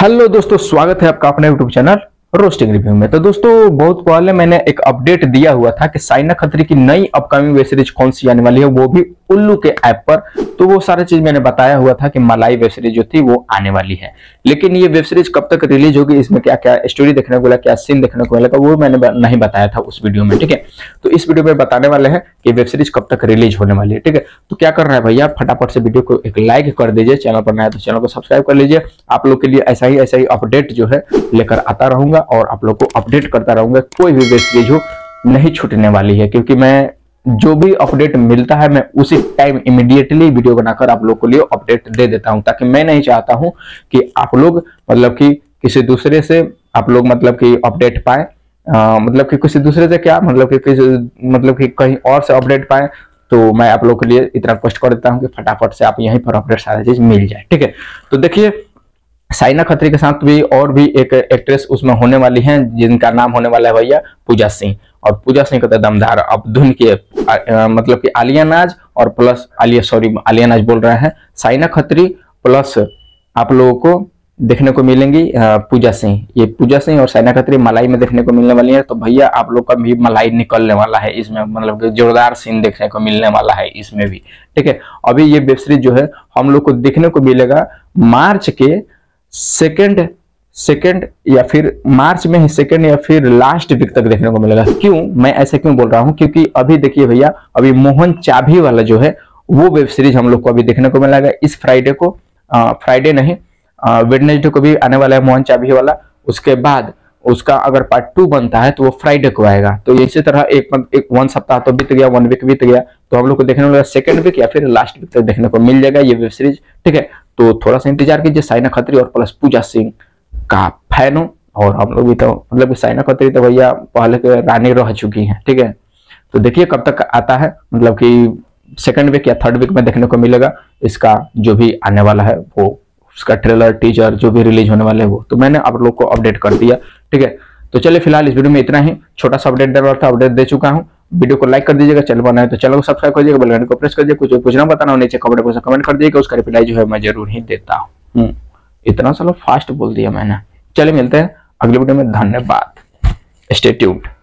Hello दोस्तों, स्वागत है आपका अपने यूट्यूब चैनल रोस्टिंग रिव्यू में। तो दोस्तों, बहुत पहले मैंने एक अपडेट दिया हुआ था कि साइना खत्री की नई अपकमिंग वेब सीरीज कौन सी आने वाली है, वो भी उल्लू के ऐप पर। तो वो सारी चीज मैंने बताया हुआ था कि मलाई वेब सीरीज जो थी वो आने वाली है। लेकिन ये वेब सीरीज कब तक रिलीज होगी, इसमें क्या क्या स्टोरी देखने को मिला, क्या सीन देखने को मिलेगा, वो मैंने नहीं बताया था उस वीडियो में। ठीक है, तो इस वीडियो में बताने वाले हैं कि वेब सीरीज कब तक रिलीज होने वाली है। ठीक है, तो क्या करना है भैया, फटाफट से वीडियो को एक लाइक कर दीजिए, चैनल पर नया है तो चैनल को सब्सक्राइब कर लीजिए। आप लोग के लिए ऐसा ही अपडेट जो है लेकर आता रहूंगा और आप लोग को अपडेट करता रहूंगा। कोई भी वेब सीरीज हो नहीं छूटने वाली है, क्योंकि मैं जो भी अपडेट मिलता है मैं उसी टाइम इमीडिएटली वीडियो बनाकर आप लोग के लिए अपडेट दे देता हूं, ताकि मैं नहीं चाहता हूं कि आप लोग मतलब कि किसी दूसरे से आप लोग मतलब कि अपडेट पाए, मतलब कि किसी दूसरे से क्या मतलब कि कहीं और से अपडेट पाए। तो मैं आप लोग के लिए इतना कष्ट कर देता हूं कि फटाफट से आप यहीं पर अपडेट सारा चीज मिल जाए। ठीक है, तो देखिए, साइना खत्री के साथ भी और भी एक एक्ट्रेस उसमें होने वाली हैं, जिनका नाम होने वाला है भैया पूजा सिंह। और पूजा सिंह का दमदार अब धुन के मतलब कि आलिया नाज और प्लस आलिया नाज बोल रहे हैं, साइना खत्री प्लस आप लोगों को देखने को मिलेंगी पूजा सिंह। ये पूजा सिंह और साइना खत्री मलाई में देखने को मिलने वाली है। तो भैया आप लोग का भी मलाई निकलने वाला है इसमें, मतलब कि जोरदार सीन देखने को मिलने वाला है इसमें भी। ठीक है, अभी ये वेब सीरीज जो है हम लोग को देखने को मिलेगा मार्च के सेकंड या फिर मार्च में ही सेकंड या फिर लास्ट वीक तक देखने को मिलेगा। क्यों मैं ऐसे क्यों बोल रहा हूं, क्योंकि अभी देखिए भैया, अभी मोहन चाभी वाला जो है वो वेब सीरीज हम लोग को अभी देखने को मिलेगा इस फ्राइडे को। फ्राइडे नहीं, वेडनेसडे को भी आने वाला है मोहन चाभी वाला। उसके बाद उसका अगर पार्ट 2 बनता है तो वो फ्राइडे को आएगा। तो इसी तरह एक वन सप्ताह तो बीत गया, 1 वीक बीत गया, तो हम लोग को देखने को मिलेगा सेकंड वीक या फिर लास्ट वीक तक देखने को मिल जाएगा ये वेब सीरीज। ठीक है, तो थोड़ा सा इंतजार कीजिए। साइना खत्री और प्लस पूजा सिंह का फैन हो, और हम लोग भी तो मतलब साइना खत्री तो भैया पहले के रानी रह चुकी हैं। ठीक है, तो देखिए कब तक आता है, मतलब कि सेकंड वीक या थर्ड वीक में देखने को मिलेगा इसका जो भी आने वाला है, वो उसका ट्रेलर टीजर जो भी रिलीज होने वाले है वो तो मैंने आप लोग को अपडेट कर दिया। ठीक है, तो चलिए फिलहाल इस वीडियो में इतना ही, छोटा सा अपडेट अपडेट दे चुका हूं। वीडियो को लाइक कर दीजिएगा, चैनल पर नए हैं तो चैनल को सब्सक्राइब कर दीजिएगा, बेल आइकन को प्रेस कर दीजिए। कुछ पूछना बताना हो नीचे कमेंट बॉक्स में कमेंट कर दीजिएगा, उसका रिप्लाई जो है मैं जरूर ही देता हूं। इतना सालों फास्ट बोल दिया मैंने। चलिए मिलते हैं अगले वीडियो में, धन्यवाद, स्टे ट्यून्ड।